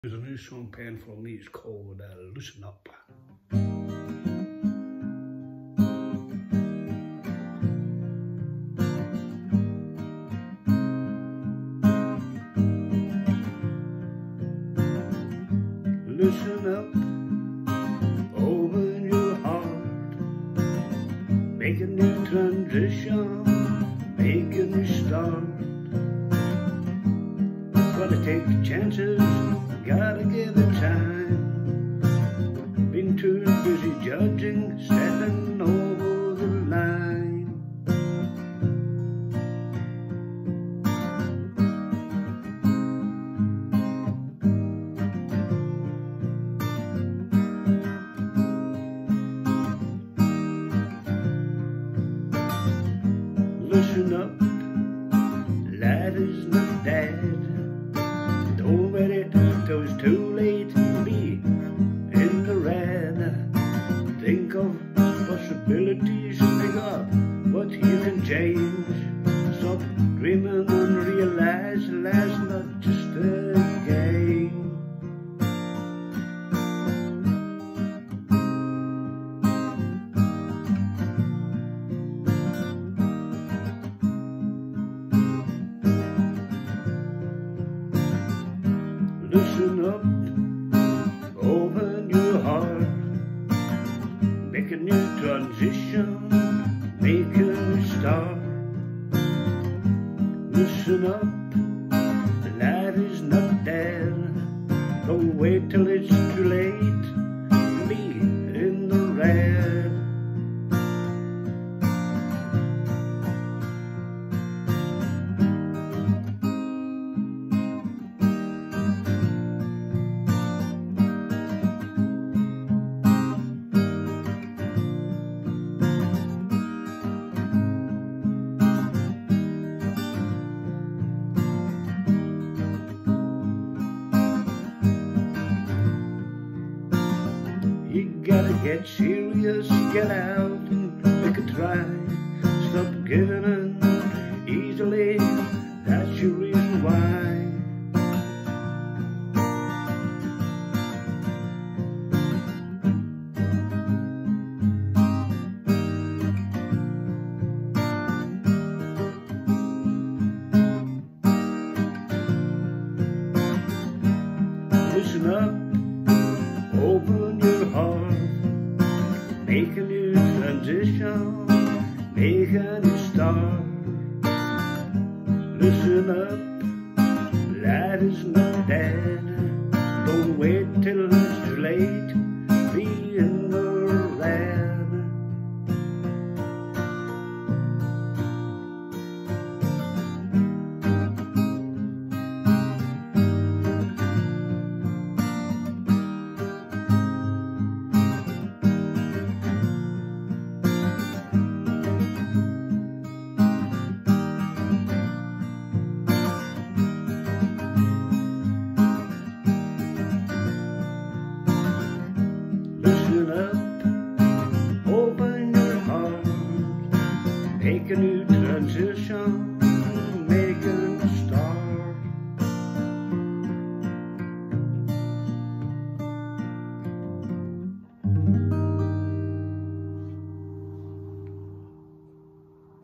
There's a new song playing for me, it's called Loosen Up. Loosen up, open your heart, make a new transition, make a new start. Gotta take chances, gotta give it time. Been too busy judging, stepping over the line. Listen up, life is not dead. Don't wait it till it's too late to be in the red. Think of possibilities, pick up what you can change. Stop dreaming and realize life's not just a game. Listen up, open your heart, make a new transition, make a new start. Listen up, life is not dead. Don't wait till it's too late to be in the red. You gotta get serious, get out and make a try. Stop giving in easily, that's your reason why. Listen up, open your heart, make a new transition, make a new start. Listen up, life is not dead. Don't wait till it's too late